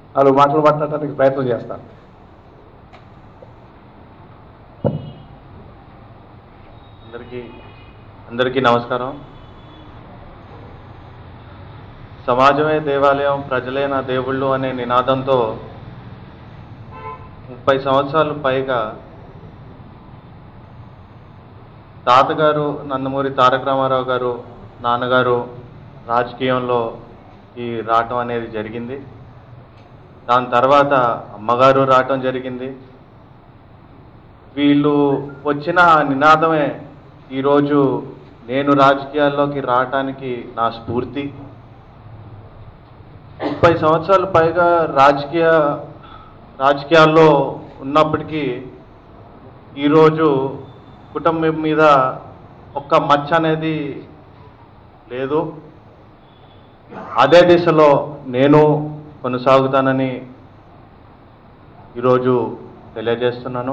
నాలుగు మాటలు మాట్లాడటానికి ప్రయత్నం చేస్తాను. అందరికీ నమస్కారం. సమాజమే దేవాలయం, ప్రజలే నా దేవుళ్ళు అనే నినాదంతో 30 సంవత్సరాలు పైగా తాతగారు నందమూరి తారక రామారావు గారు, నాన్నగారు రాజకీయంలో రావటం అనేది జరిగింది. దాని తర్వాత అమ్మగారు రావటం జరిగింది. వీళ్ళు వచ్చిన నినాదమే ఈరోజు నేను రాజకీయాల్లోకి రావటానికి నా స్ఫూర్తి. 30 సంవత్సరాలు పైగా రాజకీయాల్లో ఉన్నప్పటికీ ఈరోజు కుటుంబం మీద ఒక్క మచ్చ అనేది లేదు. అదే దిశలో నేను కొనసాగుతానని ఈరోజు తెలియజేస్తున్నాను.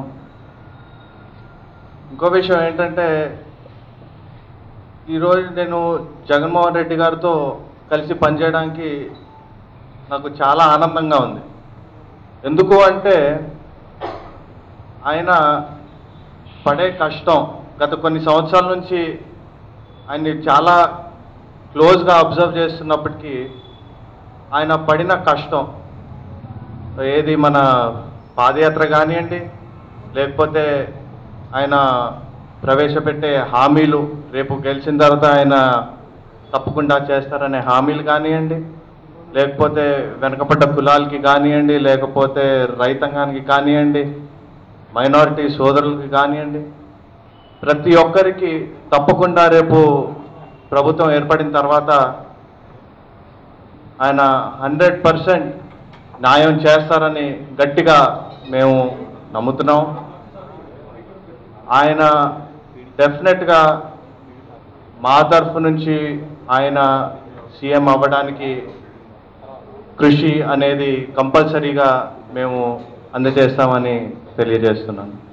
ఇంకో విషయం ఏంటంటే, ఈరోజు నేను జగన్మోహన్ రెడ్డి గారితో కలిసి పనిచేయడానికి నాకు చాలా ఆనందంగా ఉంది. ఎందుకు అంటే ఆయన పడే కష్టం గత కొన్ని సంవత్సరాల నుంచి ఆయన్ని చాలా క్లోజ్గా అబ్జర్వ్ చేస్తున్నప్పటికీ ఆయన పడిన కష్టం ఏది మన పాదయాత్ర కానివ్వండి, లేకపోతే ఆయన ప్రవేశపెట్టే హామీలు, రేపు గెలిచిన తర్వాత ఆయన తప్పకుండా చేస్తారనే హామీలు కానివ్వండి, లేకపోతే వెనకబడ్డ కులాలకి కానివ్వండి, లేకపోతే రైతాంగానికి కానివ్వండి, మైనారిటీ సోదరులకి కానివ్వండి, ప్రతి ఒక్కరికి తప్పకుండా రేపు ప్రభుత్వం ఏర్పడిన తర్వాత ఆయన 100% న్యాయం చేస్తారని గట్టిగా మేము నమ్ముతున్నాం. ఆయన డెఫినెట్గా మా తరఫు నుంచి ఆయన సీఎం అవ్వడానికి కృషి అనేది కంపల్సరీగా మేము అందజేస్తామని తెలియజేస్తున్నాను.